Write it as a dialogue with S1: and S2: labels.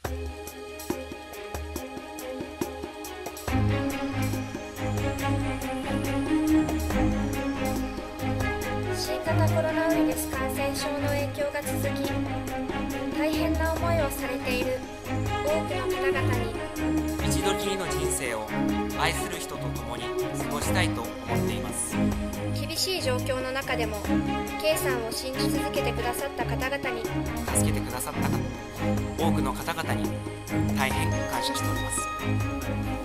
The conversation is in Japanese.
S1: 新型コロナウイルス感染症の影響が続き、大変な思いをされている多くの方々に、
S2: 一度きりの人生を愛する人と共に過ごしたいと思っています。
S1: 厳しい状況の中でも K さんを信じ続けてくださった方々に、
S2: 助けてくださった多くの方々に大変感謝しております。